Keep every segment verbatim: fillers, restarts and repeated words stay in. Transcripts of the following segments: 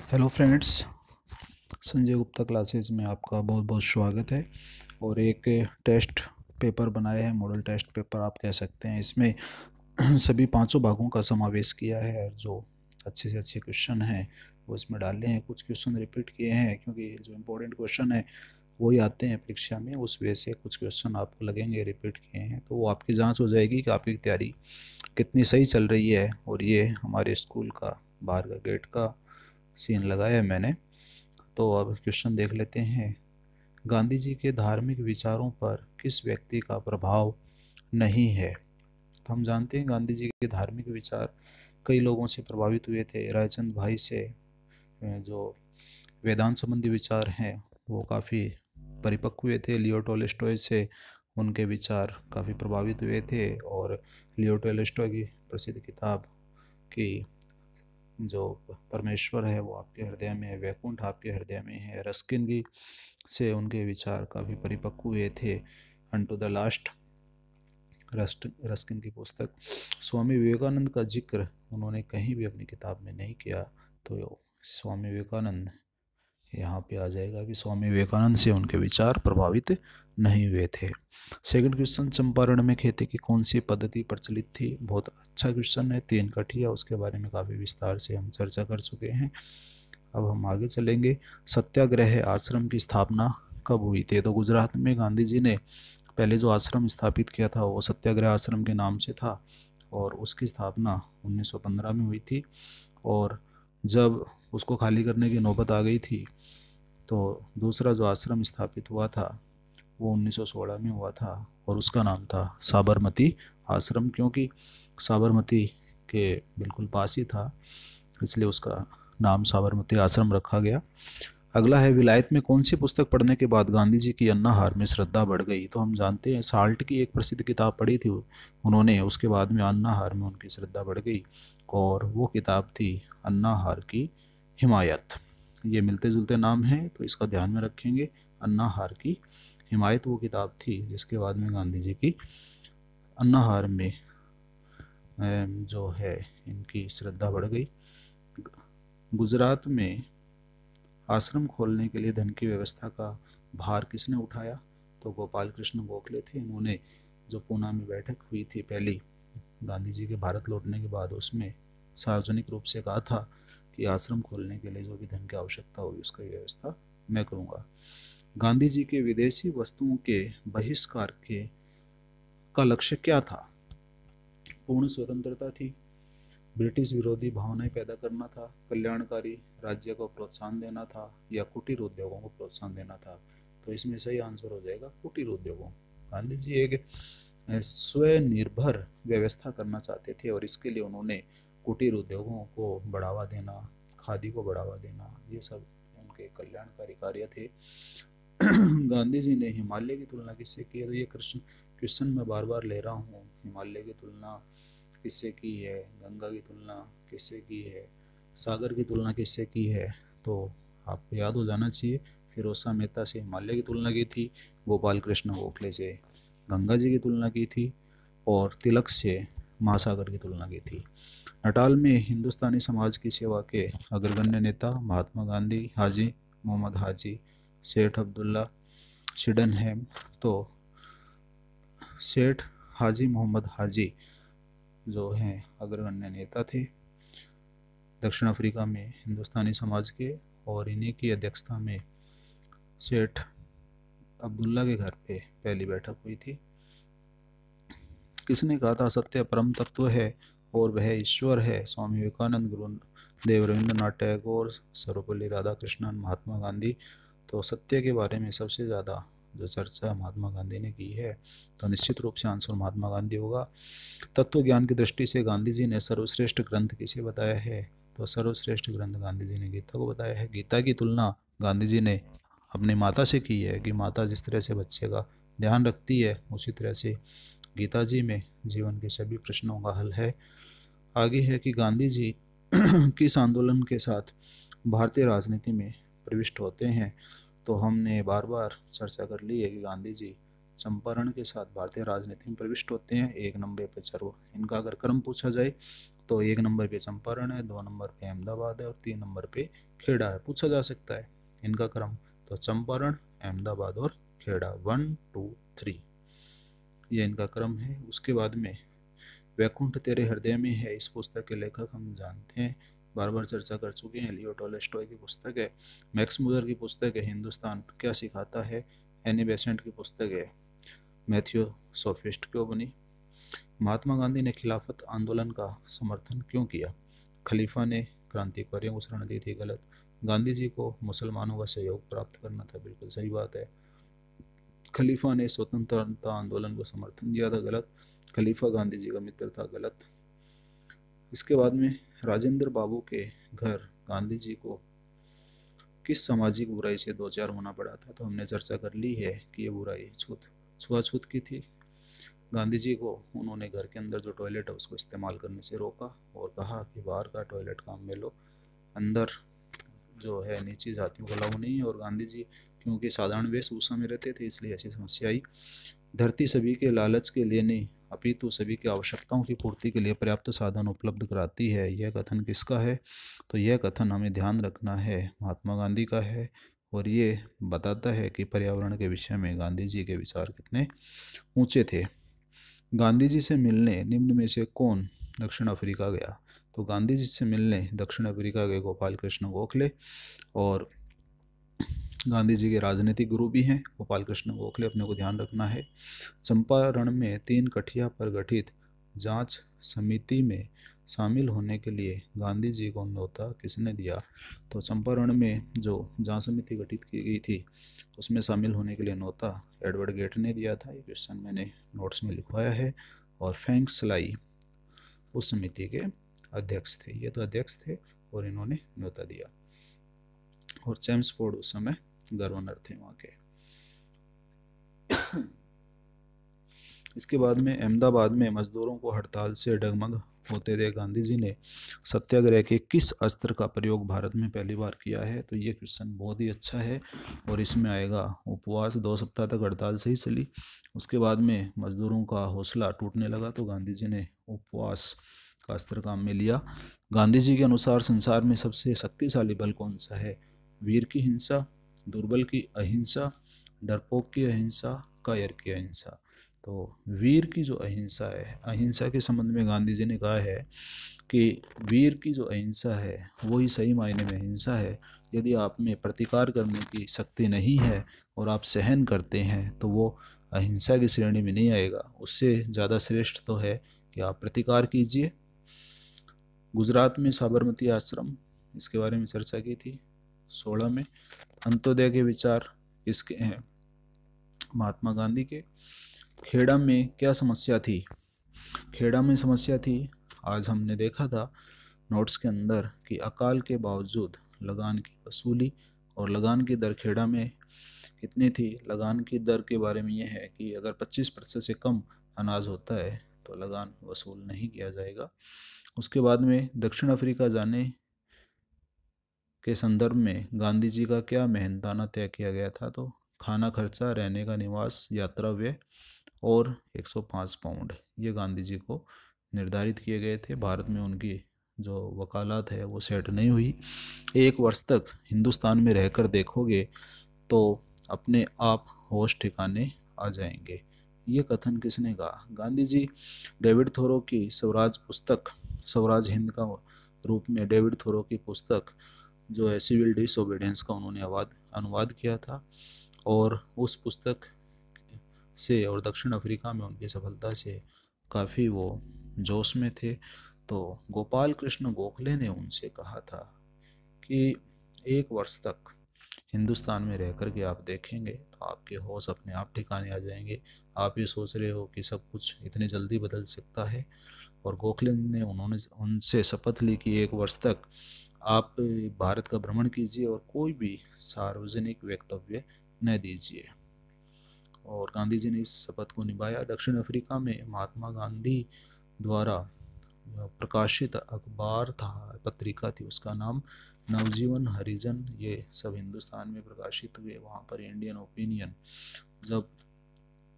Hello friends, Sanjay Gupta classes में आपका बहुत बहुत स्वागत है। और एक टेस्ट पेपर बनाया है, मॉडल टेस्ट पेपर आप कह सकते हैं। इसमें सभी पांचों भागों का समावेश किया है और जो अच्छे से अच्छे क्वेश्चन हैं वो इसमें डाले हैं। कुछ क्वेश्चन रिपीट किए हैं क्योंकि जो इम्पोर्टेंट क्वेश्चन है वही आते हैं परीक्षा में, उस वजह से कुछ क्वेश्चन आपको लगेंगे रिपीट किए हैं, तो वो आपकी जाँच हो जाएगी कि आपकी तैयारी कितनी सही चल रही है। और ये हमारे स्कूल का बाहर का गेट का सीन लगाया है मैंने। तो अब क्वेश्चन देख लेते हैं। गांधी जी के धार्मिक विचारों पर किस व्यक्ति का प्रभाव नहीं है? तो हम जानते हैं गांधी जी के धार्मिक विचार कई लोगों से प्रभावित हुए थे। रायचंद भाई से जो वेदांत संबंधी विचार हैं वो काफ़ी परिपक्व हुए थे। लियो टोल्स्टॉय से उनके विचार काफ़ी प्रभावित हुए थे। और लियो टोल्स्टॉय की प्रसिद्ध किताब की जो परमेश्वर है वो आपके हृदय में है, वैकुंठ आपके हृदय में है, रस्किन की से उनके विचार काफ़ी परिपक्व हुए थे। Unto the last rust Ruskin की पुस्तक। स्वामी विवेकानंद का जिक्र उन्होंने कहीं भी अपनी किताब में नहीं किया, तो स्वामी विवेकानंद यहाँ पे आ जाएगा कि स्वामी विवेकानंद से उनके विचार प्रभावित नहीं हुए थे। सेकंड क्वेश्चन, चंपारण में खेती की कौन सी पद्धति प्रचलित थी? बहुत अच्छा क्वेश्चन है। तीन कठिया, उसके बारे में काफ़ी विस्तार से हम चर्चा कर चुके हैं। अब हम आगे चलेंगे। सत्याग्रह आश्रम की स्थापना कब हुई थी? तो गुजरात में गांधी जी ने पहले जो आश्रम स्थापित किया था वो सत्याग्रह आश्रम के नाम से था और उसकी स्थापना उन्नीस सौ पंद्रह में हुई थी। और जब उसको खाली करने की नौबत आ गई थी तो दूसरा जो आश्रम स्थापित हुआ था वो उन्नीस सौ सोलह में हुआ था और उसका नाम था साबरमती आश्रम, क्योंकि साबरमती के बिल्कुल पास ही था, इसलिए उसका नाम साबरमती आश्रम रखा गया। अगला है, विलायत में कौन सी पुस्तक पढ़ने के बाद गांधी जी की अन्नाहार में श्रद्धा बढ़ गई? तो हम जानते हैं साल्ट की एक प्रसिद्ध किताब पढ़ी थी उन्होंने, उसके बाद में अन्नाहार में उनकी श्रद्धा बढ़ गई और वो किताब थी अन्नाहार की हिमायत। ये मिलते जुलते नाम हैं तो इसका ध्यान में रखेंगे। अन्नाहार की हिमायत वो किताब थी जिसके बाद में गांधी जी की अन्नाहार में जो है इनकी श्रद्धा बढ़ गई। गुजरात में आश्रम खोलने के लिए धन की व्यवस्था का भार किसने उठाया? तो गोपाल कृष्ण गोखले थे। इन्होंने जो पूना में बैठक हुई थी पहली गांधी जी के भारत लौटने के बाद, उसमें सार्वजनिक रूप से कहा था कि आश्रम खोलने के लिए जो भी धन की आवश्यकता होगी उसकी व्यवस्था मैं करूँगा। गांधी जी के विदेशी वस्तुओं के बहिष्कार के का लक्ष्य क्या था? पूर्ण स्वतंत्रता थी, ब्रिटिश विरोधी भावनाएं पैदा करना था, कल्याणकारी राज्य को प्रोत्साहन देना था, या कुटीर उद्योगों को प्रोत्साहन देना था? तो इसमें सही आंसर हो जाएगा कुटीर उद्योगों। गांधी जी एक स्वनिर्भर व्यवस्था करना चाहते थे और इसके लिए उन्होंने कुटीर उद्योगों को बढ़ावा देना, खादी को बढ़ावा देना, ये सब उनके कल्याणकारी कार्य थे। गांधी जी ने हिमालय की तुलना किससे की है? तो ये क्वेश्चन मैं बार बार ले रहा हूँ। हिमालय की तुलना किससे की है? गंगा की तुलना किससे की है? सागर की तुलना किससे की है? तो आपको याद हो जाना चाहिए। फिरोजा मेहता से हिमालय की तुलना की थी, गोपाल कृष्ण गोखले से गंगा जी की तुलना की थी और तिलक से महासागर की तुलना की थी। नटाल में हिंदुस्तानी समाज की सेवा के अग्रगण्य नेता महात्मा गांधी, हाजी मोहम्मद हाजी, सेठ अब्दुल्ला शिडनहैम। तो सेठ हाजी मोहम्मद हाजी जो हैं अग्रगण्य नेता थे दक्षिण अफ्रीका में हिंदुस्तानी समाज के, और इन्हीं की अध्यक्षता में सेठ अब्दुल्ला के घर पे पहली बैठक हुई थी। किसने कहा था सत्य परम तत्व है और वह ईश्वर है? स्वामी विवेकानंद, गुरुदेव रविंद्रनाथ टैगोर, सर्वपल्ली राधाकृष्णन, महात्मा गांधी। तो सत्य के बारे में सबसे ज़्यादा जो चर्चा महात्मा गांधी ने की है, तो निश्चित रूप से आंसर महात्मा गांधी होगा। तत्व ज्ञान की दृष्टि से गांधी जी ने सर्वश्रेष्ठ ग्रंथ किसे बताया है? तो सर्वश्रेष्ठ ग्रंथ गांधी जी ने गीता को बताया है। गीता की तुलना गांधी जी ने अपनी माता से की है कि माता जिस तरह से बच्चे का ध्यान रखती है उसी तरह से गीता जी में जीवन के सभी प्रश्नों का हल है। आगे है कि गांधी जी किस आंदोलन के साथ भारतीय राजनीति में प्रविष्ट होते हैं? तो हमने बार बार चर्चा कर ली है कि गांधी जी चंपारण के साथ भारतीय राजनीति में प्रविष्ट होते हैं। एक नंबर पर चलो इनका अगर क्रम पूछा जाए तो एक नंबर पे चंपारण है, दो नंबर पे अहमदाबाद है और तीन नंबर पे खेड़ा है। पूछा जा सकता है इनका क्रम, तो चंपारण, अहमदाबाद और खेड़ा, वन टू थ्री, ये इनका क्रम है। उसके बाद में वैकुंठ तेरे हृदय में है, इस पुस्तक के लेखक हम जानते हैं, बार बार चर्चा कर चुके हैं, लियो टॉलस्टॉय की पुस्तक है। मैक्स मुलर की पुस्तक है हिंदुस्तान क्या सिखाता है, एनी बेसेंट की पुस्तक है, मैथ्यू सोफिस्ट क्यों बनी। महात्मा गांधी ने खिलाफत आंदोलन का समर्थन क्यों किया, खलीफा ने क्रांतिकारियों को शरण दी थी, गलत। गांधी जी को मुसलमानों का सहयोग प्राप्त करना था, बिल्कुल सही बात है। खलीफा ने स्वतंत्रता आंदोलन को समर्थन दिया था, गलत। खलीफा गांधी जी का मित्र था, गलत। इसके बाद में राजेंद्र बाबू के घर गांधी जी को किस सामाजिक बुराई से दो चार होना पड़ा था, तो हमने चर्चा कर ली है कि ये बुराई छूत छुआछूत की थी। गांधी जी को उन्होंने घर के अंदर जो टॉयलेट है उसको इस्तेमाल करने से रोका और कहा कि बाहर का टॉयलेट काम में लो, अंदर जो है नीची जातियों को अलाउ नहीं है। और गांधी जी क्योंकि साधारण वेशभूषा में रहते थे इसलिए ऐसी समस्या आई। धरती सभी के लालच के लिए नहीं अपितु सभी की आवश्यकताओं की पूर्ति के लिए पर्याप्त साधन उपलब्ध कराती है, यह कथन किसका है, तो यह कथन हमें ध्यान रखना है महात्मा गांधी का है। और ये बताता है कि पर्यावरण के विषय में गांधी जी के विचार कितने ऊंचे थे। गांधी जी से मिलने निम्न में से कौन दक्षिण अफ्रीका गया, तो गांधी जी से मिलने दक्षिण अफ्रीका गए गोपाल कृष्ण गोखले, और गांधी जी के राजनीतिक गुरु भी हैं गोपाल कृष्ण गोखले, अपने को ध्यान रखना है। चंपारण में तीन कठिया पर गठित जांच समिति में शामिल होने के लिए गांधी जी को न्योता किसने दिया, तो चंपारण में जो जांच समिति गठित की गई थी उसमें शामिल होने के लिए न्योता एडवर्ड गेट ने दिया था। ये क्वेश्चन मैंने नोट्स में लिखवाया है। और फ्रैंक स्लाई उस समिति के अध्यक्ष थे, ये तो अध्यक्ष थे और इन्होंने न्योता दिया। और जेम्स फोर्ड उस समय गवर्नर थे वहाँ के। इसके बाद में अहमदाबाद में मजदूरों को हड़ताल से डगमग होते देख गांधी जी ने सत्याग्रह के किस अस्त्र का प्रयोग भारत में पहली बार किया है, तो ये क्वेश्चन बहुत ही अच्छा है। और इसमें आएगा उपवास, दो सप्ताह तक हड़ताल सही चली, उसके बाद में मजदूरों का हौसला टूटने लगा तो गांधी जी ने उपवास का अस्त्र काम में लिया। गांधी जी के अनुसार संसार में सबसे शक्तिशाली बल कौन सा है, वीर की हिंसा, दुर्बल की अहिंसा, डरपोक की अहिंसा, कायर की अहिंसा। तो वीर की जो अहिंसा है, अहिंसा के संबंध में गांधी जी ने कहा है कि वीर की जो अहिंसा है वही सही मायने में अहिंसा है। यदि आप में प्रतिकार करने की शक्ति नहीं है और आप सहन करते हैं तो वो अहिंसा की श्रेणी में नहीं आएगा, उससे ज़्यादा श्रेष्ठ तो है कि आप प्रतिकार कीजिए। गुजरात में साबरमती आश्रम, इसके बारे में चर्चा की थी सोलह में। अंत्योदय के विचार किसके हैं, महात्मा गांधी के। खेड़ा में क्या समस्या थी, खेड़ा में समस्या थी, आज हमने देखा था नोट्स के अंदर कि अकाल के बावजूद लगान की वसूली, और लगान की दर खेड़ा में कितनी थी। लगान की दर के बारे में यह है कि अगर पच्चीस प्रतिशत से कम अनाज होता है तो लगान वसूल नहीं किया जाएगा। उसके बाद में दक्षिण अफ्रीका जाने के संदर्भ में गांधी जी का क्या मेहनताना तय किया गया था, तो खाना खर्चा, रहने का निवास, यात्रा व्यय और एक सौ पाँच पाउंड, ये गांधी जी को निर्धारित किए गए थे। भारत में उनकी जो वकालत है वो सेट नहीं हुई। एक वर्ष तक हिंदुस्तान में रहकर देखोगे तो अपने आप होश ठिकाने आ जाएंगे, ये कथन किसने कहा, गांधी जी। डेविड थोरो की स्वराज पुस्तक, स्वराज हिंद का रूप में डेविड थोरो की पुस्तक जो है सिविल डिसोबीडियंस का उन्होंने अनुवाद अनुवाद किया था, और उस पुस्तक से और दक्षिण अफ्रीका में उनकी सफलता से काफ़ी वो जोश में थे। तो गोपाल कृष्ण गोखले ने उनसे कहा था कि एक वर्ष तक हिंदुस्तान में रह कर के आप देखेंगे तो आपके होश अपने आप ठिकाने आ जाएंगे। आप ये सोच रहे हो कि सब कुछ इतनी जल्दी बदल सकता है, और गोखले ने उन्होंने उनसे शपथ ली कि एक वर्ष तक आप भारत का भ्रमण कीजिए और कोई भी सार्वजनिक वक्तव्य न दीजिए, और गांधी जी ने इस शपथ को निभाया। दक्षिण अफ्रीका में महात्मा गांधी द्वारा प्रकाशित अखबार था, पत्रिका थी, उसका नाम नवजीवन हरिजन, ये सब हिंदुस्तान में प्रकाशित हुए। वहाँ पर इंडियन ओपिनियन, जब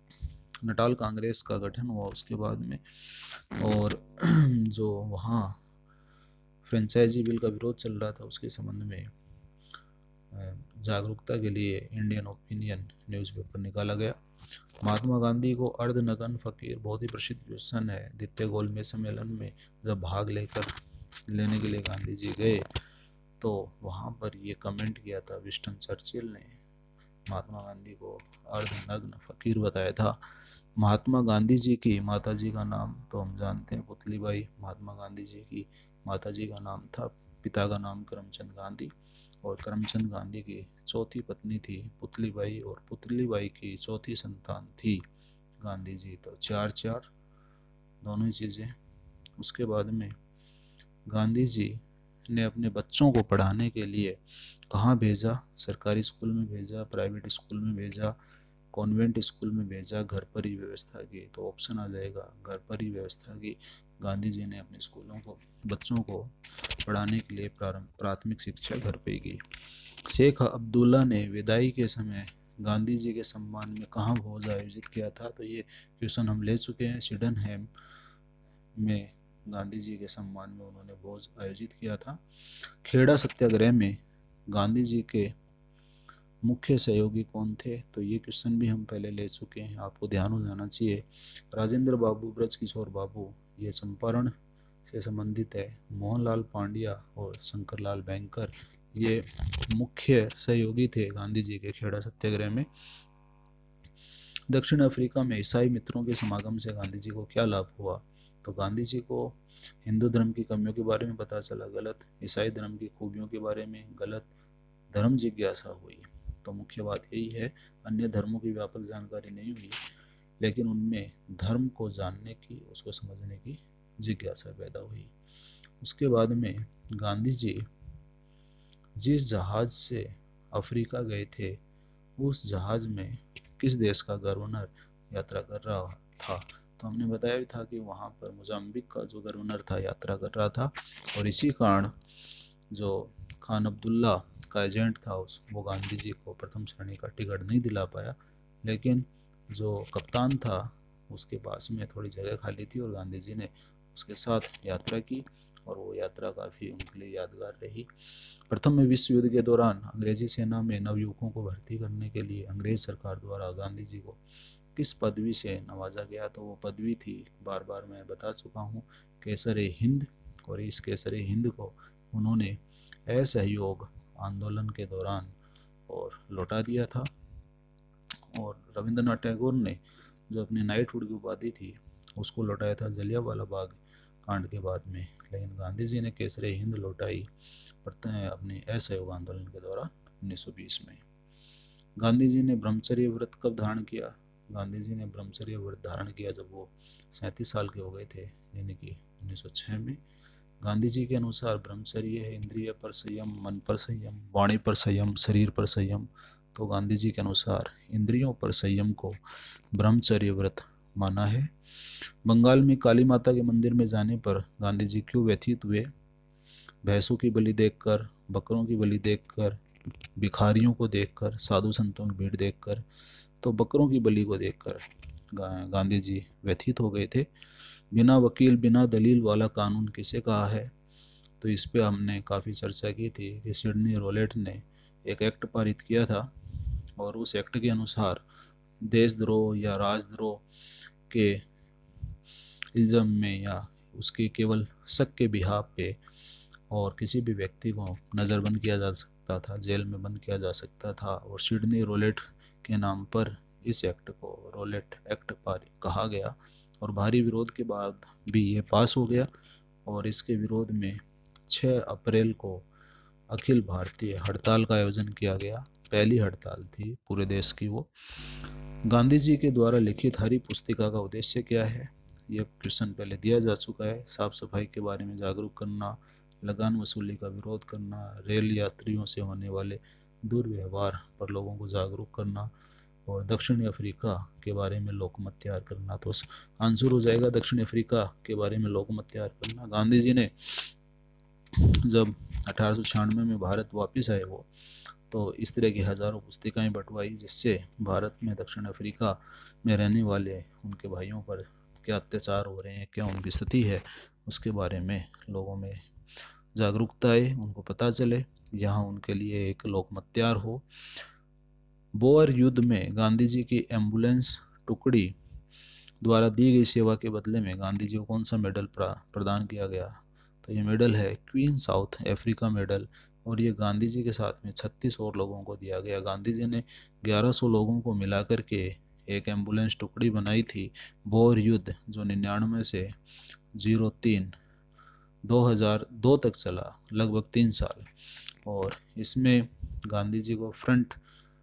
नटाल कांग्रेस का गठन हुआ उसके बाद में, और जो वहाँ फ्रेंचाइजी बिल का विरोध चल रहा था, उसके संबंध में जागरूकता के लिए इंडियन ओपिनियन न्यूज़पेपर निकाला गया। महात्मा गांधी को अर्धनग्न फकीर बहुत ही प्रसिद्ध क्वेश्चन है। द्वितीय गोलमेज सम्मेलन में जब भाग लेकर लेने के लिए गांधी जी गए तो वहाँ पर ये कमेंट किया था विंस्टन चर्चिल ने, महात्मा गांधी को अर्धनग्न फकीर बताया था। महात्मा गांधी जी की माता जी का नाम तो हम जानते हैं पुतलीबाई। महात्मा गांधी जी की माता जी का नाम था, पिता का नाम करमचंद गांधी, और करमचंद गांधी की चौथी पत्नी थी पुतलीबाई, और पुतलीबाई की चौथी संतान थी गांधी जी। तो चार चार दोनों ही चीज़ें। उसके बाद में गांधी जी ने अपने बच्चों को पढ़ाने के लिए कहाँ भेजा? सरकारी स्कूल में भेजा, प्राइवेट स्कूल में भेजा, कॉन्वेंट स्कूल में भेजा, घर पर ही व्यवस्था की? तो ऑप्शन आ जाएगा घर पर ही व्यवस्था की। गांधी जी ने अपने स्कूलों को बच्चों को पढ़ाने के लिए प्रारंभ प्राथमिक शिक्षा घर पे की। शेख अब्दुल्ला ने विदाई के समय गांधी जी के सम्मान में कहाँ भोज आयोजित किया था? तो ये क्वेश्चन हम ले चुके हैं। सिडनहैम में गांधी जी के सम्मान में उन्होंने भोज आयोजित किया था। खेड़ा सत्याग्रह में गांधी जी के मुख्य सहयोगी कौन थे? तो ये क्वेश्चन भी हम पहले ले चुके हैं, आपको ध्यान हो जाना चाहिए। राजेंद्र बाबू, ब्रज किशोर बाबू, ये चंपारण से संबंधित है। मोहनलाल पांड्या और शंकरलाल बैंकर ये मुख्य सहयोगी थे गांधी जी के खेड़ा सत्याग्रह में। दक्षिण अफ्रीका में ईसाई मित्रों के समागम से गांधी जी को क्या लाभ हुआ? तो गांधी जी को हिंदू धर्म की कमियों के बारे में पता चला, गलत। ईसाई धर्म की खूबियों के बारे में, गलत। धर्म जिज्ञासा हुई। तो मुख्य बात यही है, अन्य धर्मों की व्यापक जानकारी नहीं हुई, लेकिन उनमें धर्म को जानने की, उसको समझने की जिज्ञासा पैदा हुई। उसके बाद में गांधी जी जिस जहाज से अफ्रीका गए थे उस जहाज में किस देश का गवर्नर यात्रा कर रहा था? तो हमने बताया भी था कि वहाँ पर मोजाम्बिक का जो गवर्नर था यात्रा कर रहा था, और इसी कारण जो खान अब्दुल्ला का एजेंट था उस वो गांधी जी को प्रथम श्रेणी का टिकट नहीं दिला पाया, लेकिन जो कप्तान था उसके पास में थोड़ी जगह खाली थी और गांधी जी ने उसके साथ यात्रा की, और वो यात्रा काफ़ी उनके लिए यादगार रही। प्रथम विश्व युद्ध के दौरान अंग्रेजी सेना में नवयुवकों को भर्ती करने के लिए अंग्रेज सरकार द्वारा गांधी जी को किस पदवी से नवाजा गया? तो वो पदवी थी, बार बार मैं बता चुका हूँ, केसरे हिंद। और इस केसरे हिंद को उन्होंने असहयोग आंदोलन के दौरान और लौटा दिया था। और रविंद्रनाथ टैगोर ने जो अपनी नाइटहुड की उपाधि थी उसको लौटाया था जलियांवाला बाग कांड के बाद में, लेकिन गांधी जी ने केसरे हिंद लौटाई अपने असहयोग आंदोलन के दौरान उन्नीस सौ बीस में। गांधी जी ने ब्रह्मचर्य व्रत कब धारण किया? गांधी जी ने ब्रह्मचर्य व्रत धारण किया जब वो सैंतीस साल के हो गए थे, यानी कि उन्नीस सौ छह में। गांधी जी के अनुसार ब्रह्मचर्य है इंद्रिय पर संयम, मन पर संयम, वाणी पर संयम, शरीर पर संयम। तो गांधी जी के अनुसार इंद्रियों पर संयम को ब्रह्मचर्य व्रत माना है। बंगाल में काली माता के मंदिर में जाने पर गांधी जी क्यों व्यथित हुए? भैंसों की बलि देखकर, बकरों की बलि देखकर, भिखारियों को देखकर, साधु संतों की भीड़ देखकर। तो बकरों की बलि को देखकर गांधी जी व्यथित हो गए थे। बिना वकील बिना दलील वाला कानून किसे कहा है? तो इस पे हमने काफ़ी चर्चा की थी कि सिडनी रोलेट ने एक एक्ट पारित किया था, और उस एक्ट के अनुसार देशद्रोह या राजद्रोह के इल्ज़ाम में या उसके केवल शक के बिहाफ पे और किसी भी व्यक्ति को नज़रबंद किया जा सकता था, जेल में बंद किया जा सकता था। और सिडनी रोलेट के नाम पर इस एक्ट को रोलेट एक्ट पारित कहा गया, और भारी विरोध के बाद भी ये पास हो गया। और इसके विरोध में छह अप्रैल को अखिल भारतीय हड़ताल का आयोजन किया गया। पहली हड़ताल थी पूरे देश की वो। गांधी जी के द्वारा लिखित हरी पुस्तिका का उद्देश्य क्या है? ये क्वेश्चन पहले दिया जा चुका है। साफ सफाई के बारे में जागरूक करना, लगान वसूली का विरोध करना, रेल यात्रियों से होने वाले दुर्व्यवहार पर लोगों को जागरूक करना, और दक्षिण अफ्रीका के बारे में लोकमत तैयार करना। तो आंसर हो जाएगा दक्षिण अफ्रीका के बारे में लोकमत तैयार करना। गांधी जी ने जब अठारह सौ छियानवे में भारत वापस आए वो, तो इस तरह की हज़ारों पुस्तिकाएं बंटवाई, जिससे भारत में दक्षिण अफ्रीका में रहने वाले उनके भाइयों पर क्या अत्याचार हो रहे हैं, क्या उनकी स्थिति है, उसके बारे में लोगों में जागरूकता आए, उनको पता चले, यहाँ उनके लिए एक लोकमत तैयार हो। बोअर युद्ध में गांधी जी की एम्बुलेंस टुकड़ी द्वारा दी गई सेवा के बदले में गांधी जी को कौन सा मेडल प्रदान किया गया? तो ये मेडल है क्वीन साउथ अफ्रीका मेडल, और ये गांधी जी के साथ में छत्तीस और लोगों को दिया गया। गांधी जी ने ग्यारह सौ लोगों को मिला करके एक एम्बुलेंस टुकड़ी बनाई थी। बोअर युद्ध जो निन्यानवे से जीरो तीन दो हज़ार दो तक चला, लगभग तीन साल, और इसमें गांधी जी को फ्रंट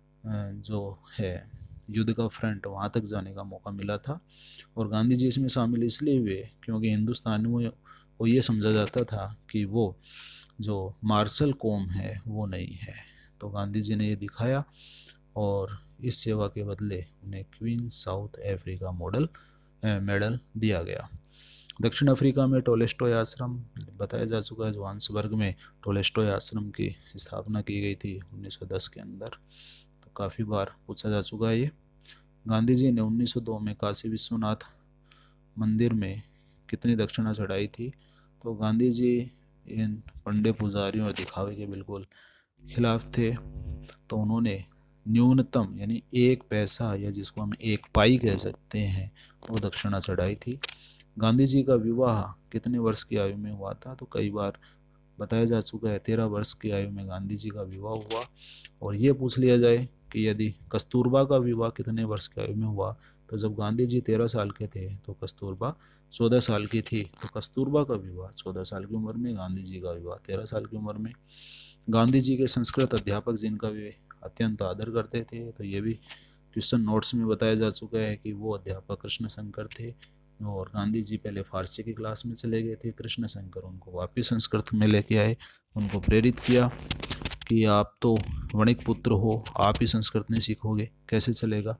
जो है युद्ध का फ्रंट, वहाँ तक जाने का मौका मिला था। और गांधी जी इसमें शामिल इसलिए हुए क्योंकि हिंदुस्तानियों को ये समझा जाता था कि वो जो मार्शल कौम है वो नहीं है। तो गांधी जी ने ये दिखाया और इस सेवा के बदले उन्हें queen South Africa model medal दिया गया। दक्षिण अफ्रीका में टोलेस्टॉय आश्रम बताया जा चुका है। जोहान्सबर्ग में टोलेस्टॉय आश्रम की स्थापना की गई थी उन्नीस सौ दस के अंदर। तो काफ़ी बार पूछा जा चुका है ये। गांधी जी ने उन्नीस सौ दो में काशी विश्वनाथ मंदिर में कितनी दक्षिणा चढ़ाई थी? तो गांधी जी इन पंडे पुजारियों और दिखावे के बिल्कुल खिलाफ थे। तो उन्होंने न्यूनतम यानी एक पैसा, या जिसको हम एक पाई कह सकते हैं, वो दक्षिणा चढ़ाई थी। गांधी जी का विवाह कितने वर्ष की आयु में हुआ था? तो कई बार बताया जा चुका है तेरह वर्ष की आयु में गांधी जी का विवाह हुआ। और ये पूछ लिया जाए कि यदि कस्तूरबा का विवाह कितने वर्ष की आयु में हुआ, तो जब गांधी जी तेरह साल के थे तो कस्तूरबा चौदह साल की थी। तो कस्तूरबा का विवाह चौदह साल की उम्र में, गांधी जी का विवाह तेरह साल की उम्र में। गांधी जी के संस्कृत अध्यापक जिनका वे अत्यंत आदर करते थे, तो ये भी क्वेश्चन नोट्स में बताया जा चुका है कि वो अध्यापक कृष्ण शंकर थे। और गांधी जी पहले फारसी की क्लास में चले गए थे, कृष्ण शंकर उनको वापस संस्कृत में लेके आए, उनको प्रेरित किया कि आप तो वणिक पुत्र हो, आप ही संस्कृत नहीं सीखोगे, कैसे चलेगा?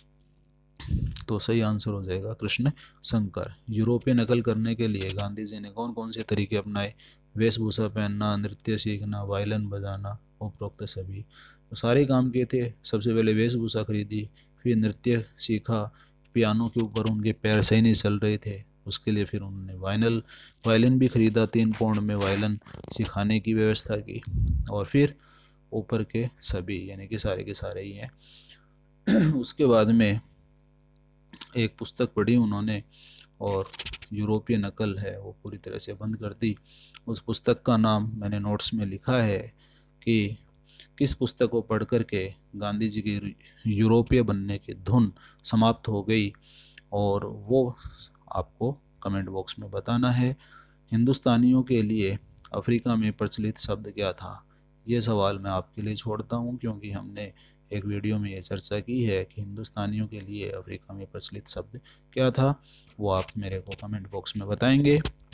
तो सही आंसर हो जाएगा कृष्ण शंकर। यूरोपीय नकल करने के लिए गांधी जी ने कौन कौन से तरीके अपनाए? वेशभूषा पहनना, नृत्य सीखना, वायलिन बजाना, उपरोक्त सभी। तो सारे काम किए थे। सबसे पहले वेशभूषा खरीदी, फिर नृत्य सीखा, पियानो के ऊपर उनके पैर सही नहीं चल रहे थे, उसके लिए फिर उन्होंने वायनल वायलिन भी खरीदा, तीन पाउंड में वायलिन सिखाने की व्यवस्था की। और फिर ऊपर के सभी यानी कि सारे के सारे ही हैं। उसके बाद में एक पुस्तक पढ़ी उन्होंने और यूरोपीय नकल है वो पूरी तरह से बंद कर दी। उस पुस्तक का नाम मैंने नोट्स में लिखा है कि किस पुस्तक को पढ़ कर के गांधी जी की यूरोपीय बनने की धुन समाप्त हो गई, और वो आपको कमेंट बॉक्स में बताना है। हिंदुस्तानियों के लिए अफ्रीका में प्रचलित शब्द क्या था? ये सवाल मैं आपके लिए छोड़ता हूँ, क्योंकि हमने एक वीडियो में ये चर्चा की है कि हिंदुस्तानियों के लिए अफ्रीका में प्रचलित शब्द क्या था, वो आप मेरे को कमेंट बॉक्स में बताएंगे।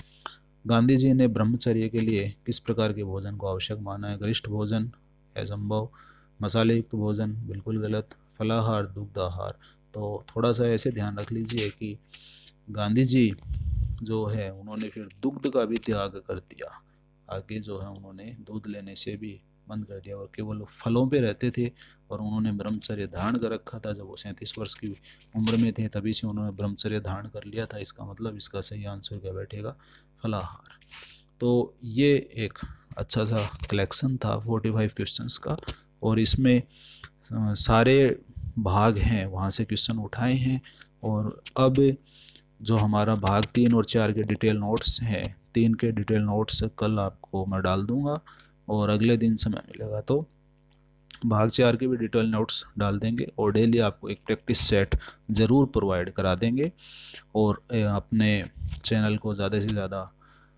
गांधी जी ने ब्रह्मचर्य के लिए किस प्रकार के भोजन को आवश्यक माना है? गरिष्ठ भोजन, असंभव, मसाले युक्त भोजन, बिल्कुल गलत, फलाहार, दुग्धाहार। तो थोड़ा सा ऐसे ध्यान रख लीजिए कि गांधी जी जो है उन्होंने फिर दुग्ध का भी त्याग कर दिया। आगे जो है उन्होंने दूध लेने से भी बंद कर दिया और केवल फलों पे रहते थे। और उन्होंने ब्रह्मचर्य धारण कर रखा था जब वो सैंतीस वर्ष की उम्र में थे, तभी से उन्होंने ब्रह्मचर्य धारण कर लिया था। इसका मतलब इसका सही आंसर क्या बैठेगा? फलाहार। तो ये एक अच्छा सा कलेक्शन था पैंतालीस क्वेश्चंस का, और इसमें सारे भाग हैं वहाँ से क्वेश्चन उठाए हैं। और अब जो हमारा भाग तीन और चार के डिटेल नोट्स हैं, तीन के डिटेल नोट्स कल आपको मैं डाल दूंगा, और अगले दिन समय मिलेगा तो भाग चार के भी डिटेल नोट्स डाल देंगे। और डेली आपको एक प्रैक्टिस सेट ज़रूर प्रोवाइड करा देंगे। और अपने चैनल को ज़्यादा से ज़्यादा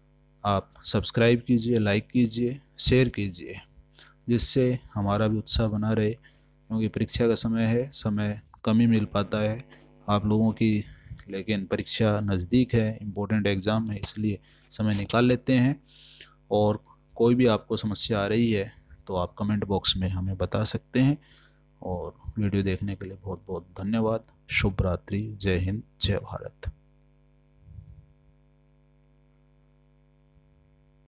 आप सब्सक्राइब कीजिए, लाइक कीजिए, शेयर कीजिए, जिससे हमारा भी उत्साह बना रहे, क्योंकि परीक्षा का समय है, समय कम ही मिल पाता है आप लोगों की, लेकिन परीक्षा नज़दीक है, इम्पोर्टेंट एग्ज़ाम है, इसलिए समय निकाल लेते हैं। और कोई भी आपको समस्या आ रही है तो आप कमेंट बॉक्स में हमें बता सकते हैं। और वीडियो देखने के लिए बहुत बहुत धन्यवाद। शुभ रात्रि, जय हिंद, जय भारत।